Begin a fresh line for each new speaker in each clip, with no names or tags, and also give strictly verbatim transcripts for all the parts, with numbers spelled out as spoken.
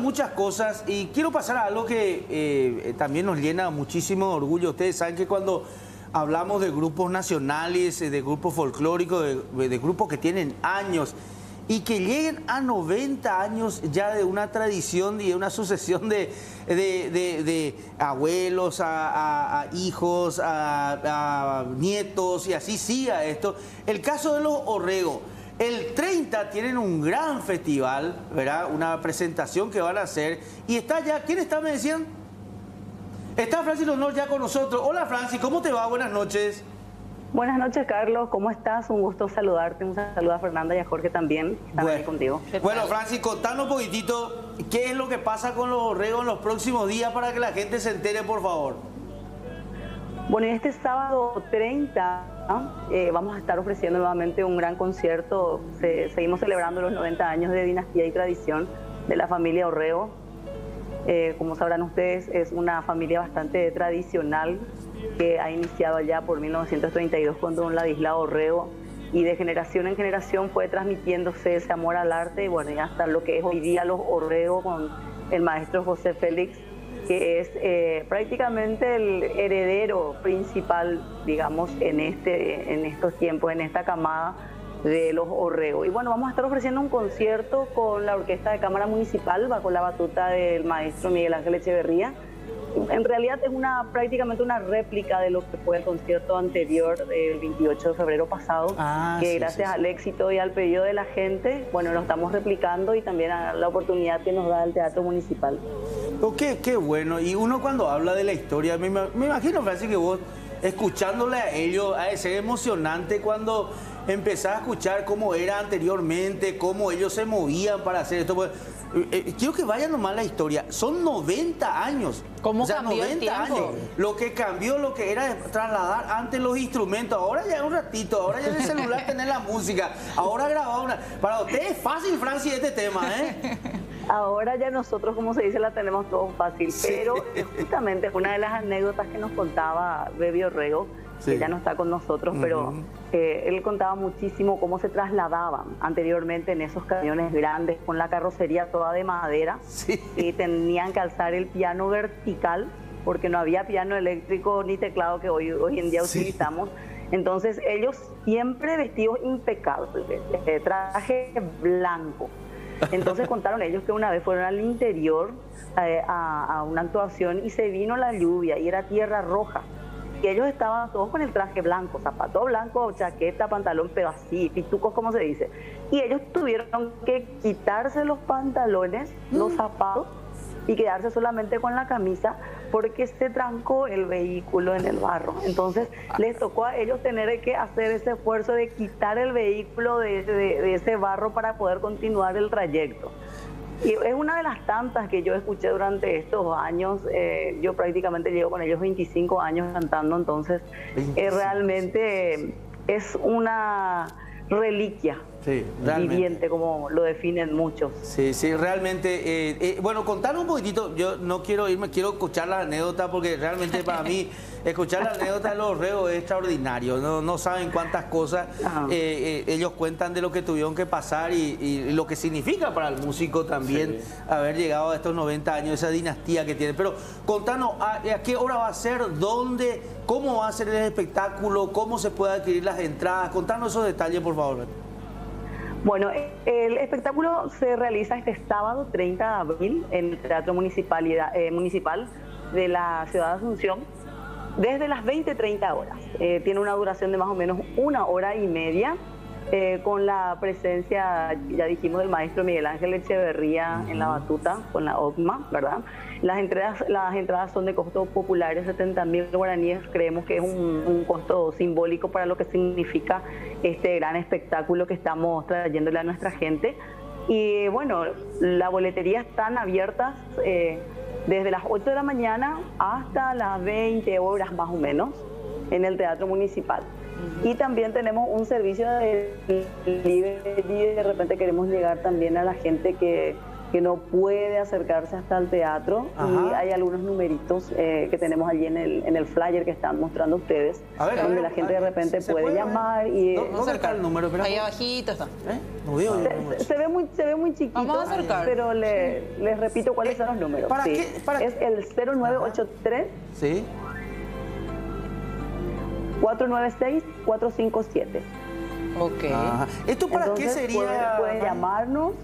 muchas cosas y quiero pasar a algo que eh, también nos llena muchísimo de orgullo. Ustedes saben que cuando hablamos de grupos nacionales, de grupos folclóricos, de, de grupos que tienen años y que lleguen a noventa años ya de una tradición y de una sucesión de, de, de, de abuelos a, a, a hijos, a, a nietos y así siga esto. El caso de los Orrego. El treinta tienen un gran festival, ¿verdad? Una presentación que van a hacer. Y está ya, ¿quién está, me decían? Está Francis Honor ya con nosotros. Hola Francis, ¿cómo te va? Buenas noches.
Buenas noches, Carlos. ¿Cómo estás? Un gusto saludarte. Un saludo a Fernanda y a Jorge también. Están
bueno,
aquí contigo.
Bueno, Francis, contanos un poquitito qué es lo que pasa con los Orrego en los próximos días para que la gente se entere, por favor.
Bueno, este sábado treinta eh, vamos a estar ofreciendo nuevamente un gran concierto. Se, seguimos celebrando los noventa años de dinastía y tradición de la familia Orrego. Eh, como sabrán ustedes, es una familia bastante tradicional que ha iniciado allá por mil novecientos treinta y dos con don Ladislao Orrego, y de generación en generación fue transmitiéndose ese amor al arte y bueno, y hasta lo que es hoy día los Orrego con el maestro José Félix, que es eh, prácticamente el heredero principal, digamos, en, este, en estos tiempos, en esta camada de los Orrego. Y bueno, vamos a estar ofreciendo un concierto con la Orquesta de Cámara Municipal, bajo la batuta del maestro Miguel Ángel Echeverría. En realidad es una prácticamente una réplica de lo que fue el concierto anterior del veintiocho de febrero pasado, ah, que sí, gracias sí, sí. al éxito y al pedido de la gente, bueno, lo estamos replicando y también a la oportunidad que nos da el Teatro Municipal.
Ok, qué bueno. Y uno cuando habla de la historia, me, me imagino, Francis, que vos escuchándole a ellos, ha de ser emocionante cuando empezás a escuchar cómo era anteriormente, cómo ellos se movían para hacer esto. Pues, eh, quiero que vayan nomás la historia. Son noventa años.
¿Cómo
o sea,
cambió el
noventa
tiempo?
años. Lo que cambió, lo que era trasladar antes los instrumentos. Ahora ya es un ratito. Ahora ya en el celular tener la música. Ahora grabar una. Para usted es fácil, Francis, este tema, ¿eh?
Ahora ya nosotros, como se dice, la tenemos todo fácil. Sí. Pero justamente una de las anécdotas que nos contaba Bebi Orrego, sí. que ya no está con nosotros, uh-huh. pero eh, él contaba muchísimo cómo se trasladaban anteriormente en esos camiones grandes con la carrocería toda de madera, sí. y tenían que alzar el piano vertical porque no había piano eléctrico ni teclado que hoy, hoy en día sí. utilizamos. Entonces ellos siempre vestidos impecables, eh, traje blanco. Entonces contaron ellos que una vez fueron al interior eh, a, a una actuación y se vino la lluvia y era tierra roja. Y ellos estaban todos con el traje blanco, zapato blanco, chaqueta, pantalón, pero así, pitucos como se dice. Y ellos tuvieron que quitarse los pantalones, mm. los zapatos, y quedarse solamente con la camisa porque se trancó el vehículo en el barro. Entonces les tocó a ellos tener que hacer ese esfuerzo de quitar el vehículo de, de, de ese barro para poder continuar el trayecto. Y es una de las tantas que yo escuché durante estos años. Eh, yo prácticamente llevo con ellos veinticinco años cantando, entonces eh, realmente es una reliquia. Sí, viviente, como lo definen muchos.
Sí, sí, realmente. Eh, eh, bueno, contanos un poquitito. Yo no quiero irme, quiero escuchar la anécdota porque realmente para mí escuchar la anécdota de los Orrego es extraordinario. No, no saben cuántas cosas eh, eh, ellos cuentan de lo que tuvieron que pasar y, y lo que significa para el músico también sí. haber llegado a estos noventa años, esa dinastía que tiene. Pero contanos, ¿a, a qué hora va a ser? ¿Dónde? ¿Cómo va a ser el espectáculo? ¿Cómo se puede adquirir las entradas? Contanos esos detalles, por favor.
Bueno, el espectáculo se realiza este sábado treinta de abril en el Teatro Municipal, eh, Municipal de la Ciudad de Asunción, desde las veinte treinta horas. Eh, tiene una duración de más o menos una hora y media, eh, con la presencia, ya dijimos, del maestro Miguel Ángel Echeverría en la batuta, con la O C M A, ¿verdad? Las entradas, las entradas son de costo popular de setenta mil guaraníes. Creemos que es un, un costo simbólico para lo que significa este gran espectáculo que estamos trayéndole a nuestra gente. Y bueno, la boletería están abiertas eh, desde las ocho de la mañana hasta las veinte horas más o menos en el Teatro Municipal. Y también tenemos un servicio de delivery, de repente queremos llegar también a la gente que que no puede acercarse hasta el teatro.
Ajá.
Y hay algunos numeritos eh, que tenemos allí en el, en el flyer que están mostrando ustedes,
A ver, a
donde
ver,
la gente
a
de
ver,
repente
¿se
puede
puede ver?
llamar y...
¿Dó- ¿Dónde está el número? Espera.
Ahí abajito está.
¿Eh? No veo yo el número.
Se, se ve muy, se ve muy chiquito,
Vamos a acercar.
pero le, les repito cuáles son los números.
¿para
Sí.
qué? ¿Para
Es el cero nueve ocho tres,
Sí.
cuatro nueve seis, cuatro cinco siete.
Ok.
Ajá. ¿Esto para
Entonces,
qué sería?
Pueden, pueden llamarnos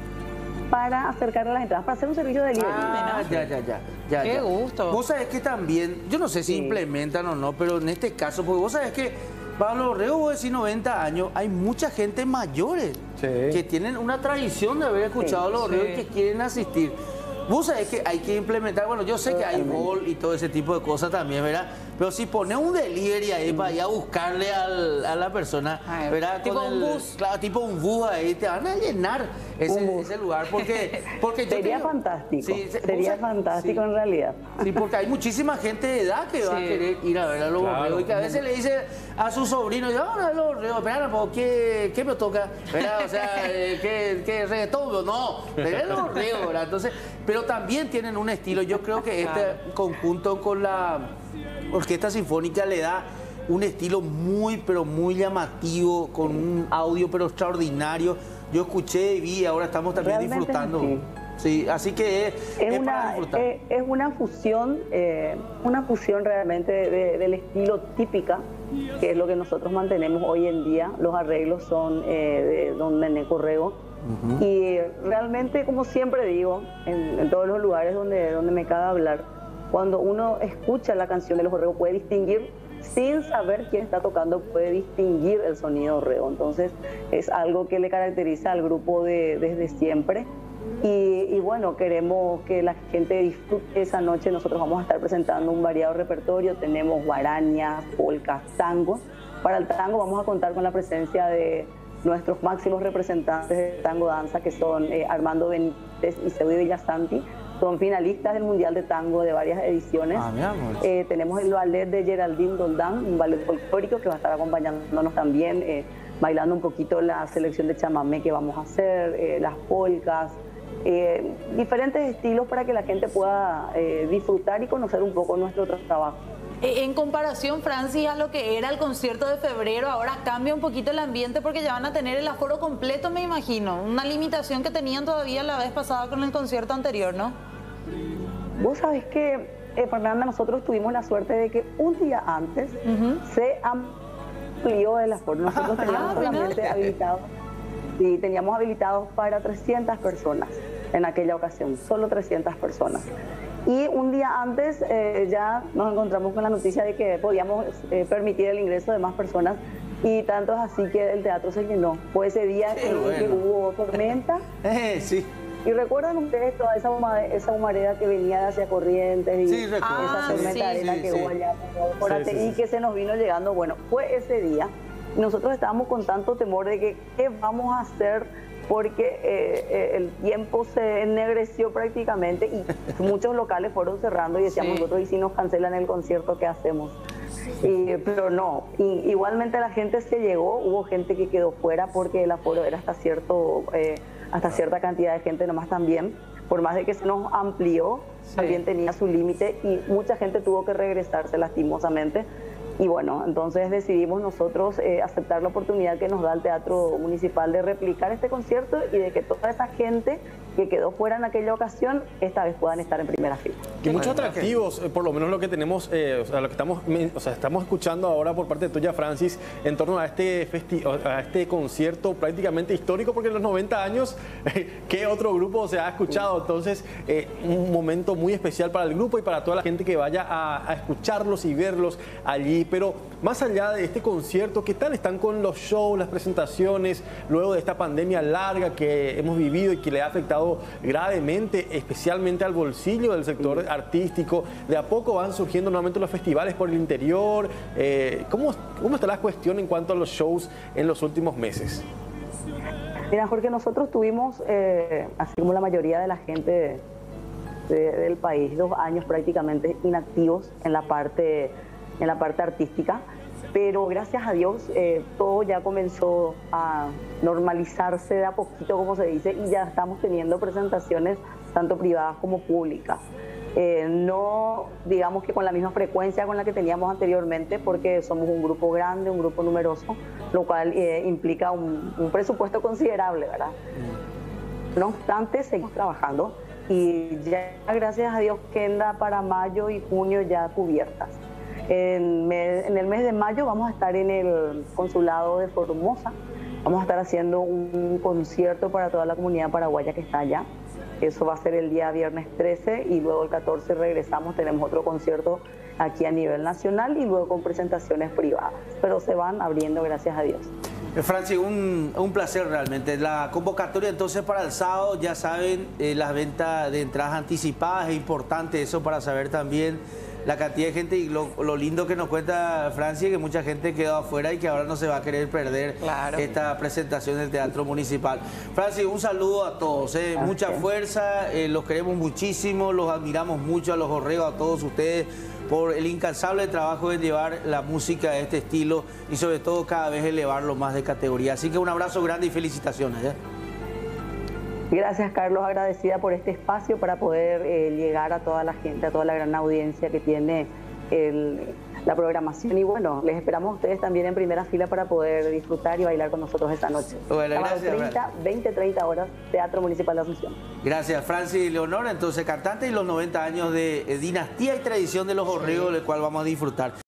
para acercarle las entradas, para hacer un servicio de delivery.
Ah, ya, ya, ya, ya.
Qué
ya.
gusto.
Vos sabés que también, yo no sé si
Sí.
implementan o no, pero en este caso, porque vos sabés que Pablo Orrego, vos decís noventa años, hay mucha gente mayores
Sí.
que tienen una tradición de haber escuchado
Sí.
los Orrego
Sí.
y que quieren asistir. Vos sabés que hay que implementar, bueno, yo sé que hay
Totalmente.
bol y todo ese tipo de cosas también, ¿verdad? Pero si pones un delivery ahí para ir a buscarle al- a la persona,
Ay,
¿verdad?
tipo
Con
un
el-
bus.
Claro, tipo un bus ahí, te van a llenar ese,
Un bus.
ese lugar, porque, porque yo
Sería
te digo-
fantástico,
Sí, se-
sería
vos sabés-
fantástico
sí.
en realidad.
Sí, porque hay muchísima gente de edad que va a
Sí.
querer ir a ver a los
Claro.
borregos y que a veces le dice a su sobrino, yo, vamos a ver los borregos, espera, pues, ¿qué, ¿qué me toca? ¿Verdad? O sea, eh, ¿qué, qué reggaetón? No, de ver los borregos, ¿verdad? Entonces, pero también tienen un estilo, yo creo que este
Claro.
conjunto con la Orquesta Sinfónica le da un estilo muy, pero muy llamativo, con un audio pero extraordinario. Yo escuché y vi, ahora estamos también
Realmente es
disfrutando.
así.
Sí, así que es,
Es
es para
una,
disfrutar.
es, es una fusión, eh, una fusión realmente de- del estilo típica, que es lo que nosotros mantenemos hoy en día. Los arreglos son eh, de don Nené Corrego. Y realmente, como siempre digo, en, en todos los lugares donde, donde me cabe hablar, cuando uno escucha la canción de los Orrego puede distinguir, sin saber quién está tocando, puede distinguir el sonido Orrego. Entonces es algo que le caracteriza al grupo de, desde siempre. Y, y bueno, queremos que la gente disfrute esa noche. Nosotros vamos a estar presentando un variado repertorio. Tenemos guarañas, polcas, tangos. Para el tango vamos a contar con la presencia de nuestros máximos representantes de tango danza, que son eh, Armando Benítez y Seudi Villasanti. Son finalistas del Mundial de Tango de varias ediciones.
Ah, mi amor.
Eh, tenemos el ballet de Geraldine Doldán, un ballet folclórico que va a estar acompañándonos también, eh, bailando un poquito la selección de chamamé que vamos a hacer, eh, las polcas, eh, diferentes estilos para que la gente pueda eh, disfrutar y conocer un poco nuestro tra- trabajo.
Eh, En comparación, Francis, a lo que era el concierto de febrero, ahora cambia un poquito el ambiente porque ya van a tener el aforo completo, me imagino. Una limitación que tenían todavía la vez pasada con el concierto anterior, ¿no?
Vos sabés que, eh, Fernanda, nosotros tuvimos la suerte de que un día antes se amplió el aforo. Nosotros teníamos
Ah, mira.
solamente habilitados, sí, teníamos habilitados para trescientas personas en aquella ocasión, solo trescientas personas. Y un día antes eh, ya nos encontramos con la noticia de que podíamos eh, permitir el ingreso de más personas, y tanto es así que el teatro se llenó. Fue ese día
Qué
que,
bueno.
que hubo tormenta.
Eh, sí.
Y recuerdan ustedes toda esa, huma- esa humareda que venía de hacia Corrientes y
Sí, recuerdo.
esa
Ah,
tormenta
sí,
de arena
sí,
que
sí.
hubo allá por
Sí,
Ate-
sí, sí.
y que se nos vino llegando. Bueno, fue ese día. Y nosotros estábamos con tanto temor de que qué vamos a hacer, porque eh, eh, el tiempo se ennegreció prácticamente y muchos locales fueron cerrando y decíamos
Sí.
nosotros, y si nos cancelan el concierto, ¿qué hacemos? Y- pero no, y, igualmente la gente se llegó, hubo gente que quedó fuera porque el aforo era hasta cierto, eh, hasta cierta cantidad de gente nomás también, por más de que se nos amplió,
Sí.
también tenía su límite y mucha gente tuvo que regresarse lastimosamente. Y bueno, entonces decidimos nosotros eh, aceptar la oportunidad que nos da el Teatro Municipal de replicar este concierto y de que toda esa gente que quedó fuera en aquella ocasión, esta vez puedan estar en primera fila.
Y muchos
bueno,
atractivos, eh, por lo menos lo que tenemos, eh, o sea, lo que estamos, men- o sea, estamos escuchando ahora por parte tuya, Francis, en torno a este festi- a este concierto prácticamente histórico, porque en los noventa años, ¿qué otro grupo se ha escuchado? Entonces, eh, un momento muy especial para el grupo y para toda la gente que vaya a, a escucharlos y verlos allí. Pero más allá de este concierto, ¿qué tal están con los shows, las presentaciones, luego de esta pandemia larga que hemos vivido y que le ha afectado gravemente, especialmente al bolsillo del sector artístico? De a poco van surgiendo nuevamente los festivales por el interior. Eh, ¿cómo, ¿Cómo está la cuestión en cuanto a los shows en los últimos meses?
Mira, Jorge, nosotros tuvimos, eh, así como la mayoría de la gente de- del país, dos años prácticamente inactivos en la parte, en la parte artística. pero gracias a Dios eh, todo ya comenzó a normalizarse de a poquito, como se dice, y ya estamos teniendo presentaciones tanto privadas como públicas. Eh, no digamos que con la misma frecuencia con la que teníamos anteriormente, porque somos un grupo grande, un grupo numeroso, lo cual eh, implica un, un presupuesto considerable, ¿verdad? No obstante, seguimos trabajando y ya gracias a Dios queda para mayo y junio ya cubiertas. En, me, en el mes de mayo vamos a estar en el consulado de Formosa, vamos a estar haciendo un concierto para toda la comunidad paraguaya que está allá. Eso va a ser el día viernes trece y luego el catorce regresamos, tenemos otro concierto aquí a nivel nacional y luego con presentaciones privadas, pero se van abriendo gracias a Dios.
Franci, un, un placer realmente. La convocatoria entonces para el sábado, ya saben, eh, las ventas de entradas anticipadas, es importante eso para saber también la cantidad de gente y lo, lo lindo que nos cuenta Franci, que mucha gente quedó afuera y que ahora no se va a querer perder claro. esta presentación del Teatro Municipal. Franci, un saludo a todos, eh, mucha fuerza, eh, los queremos muchísimo, los admiramos mucho a los Orrego, a todos ustedes, por el incansable trabajo de llevar la música de este estilo y sobre todo cada vez elevarlo más de categoría. Así que un abrazo grande y felicitaciones. ¿eh?
Gracias, Carlos, agradecida por este espacio para poder eh, llegar a toda la gente, a toda la gran audiencia que tiene el, la programación. Y bueno, les esperamos a ustedes también en primera fila para poder disfrutar y bailar con nosotros esta noche.
Bueno, gracias.
treinta, veinte, treinta horas, Teatro Municipal de Asunción.
Gracias, Franci Leonor, entonces cantante y los noventa años de eh, dinastía y tradición de los Orrego, del cual vamos a disfrutar.